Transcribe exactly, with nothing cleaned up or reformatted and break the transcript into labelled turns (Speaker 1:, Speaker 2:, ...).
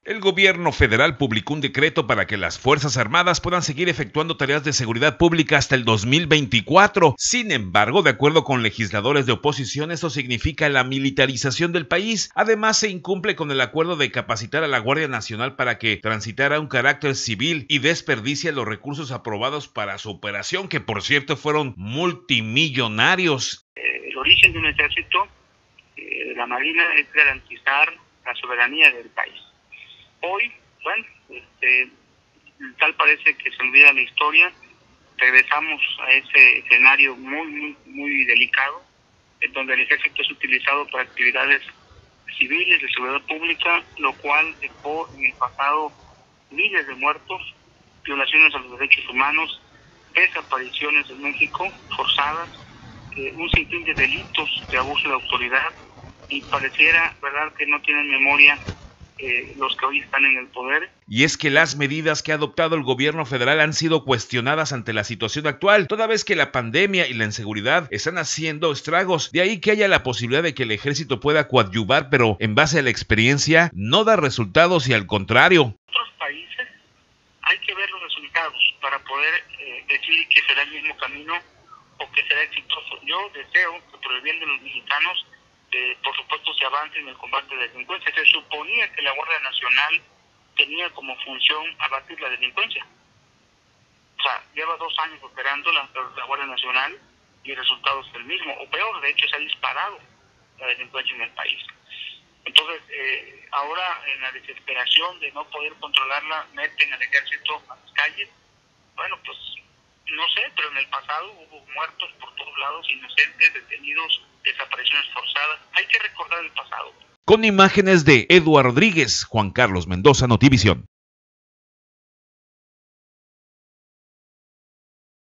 Speaker 1: El gobierno federal publicó un decreto para que las Fuerzas Armadas puedan seguir efectuando tareas de seguridad pública hasta el dos mil veinticuatro. Sin embargo, de acuerdo con legisladores de oposición, esto significa la militarización del país. Además, se incumple con el acuerdo de capacitar a la Guardia Nacional para que transitara un carácter civil y desperdicia los recursos aprobados para su operación, que por cierto fueron multimillonarios.
Speaker 2: El origen de un ejército, eh, de la Marina, es garantizar la soberanía del país. Hoy, bueno, este, tal parece que se olvida la historia, regresamos a ese escenario muy, muy, muy delicado, en donde el ejército es utilizado para actividades civiles de seguridad pública, lo cual dejó en el pasado miles de muertos, violaciones a los derechos humanos, desapariciones en México forzadas, eh, un sinfín de delitos de abuso de autoridad, y pareciera, verdad, que no tienen memoria Eh, los que hoy están en el poder.
Speaker 1: Y es que las medidas que ha adoptado el gobierno federal han sido cuestionadas ante la situación actual, toda vez que la pandemia y la inseguridad están haciendo estragos. De ahí que haya la posibilidad de que el ejército pueda coadyuvar, pero en base a la experiencia no da resultados y al contrario.
Speaker 2: En otros países hay que ver los resultados para poder eh, decir que será el mismo camino o que será exitoso. Yo deseo que por el bien de los mexicanos, Eh, por supuesto, se avance en el combate de la delincuencia. Se suponía que la Guardia Nacional tenía como función abatir la delincuencia. O sea, lleva dos años operando la, la Guardia Nacional y el resultado es el mismo, o peor, de hecho se ha disparado la delincuencia en el país. Entonces, eh, ahora en la desesperación de no poder controlarla, meten al ejército a las calles. Bueno, pues no sé, pero en el pasado hubo muertos por todos lados, inocentes, detenidos, desapariciones forzadas. Hay que recordar el pasado.
Speaker 1: Con imágenes de Eduardo Rodríguez, Juan Carlos Mendoza, Notivisión.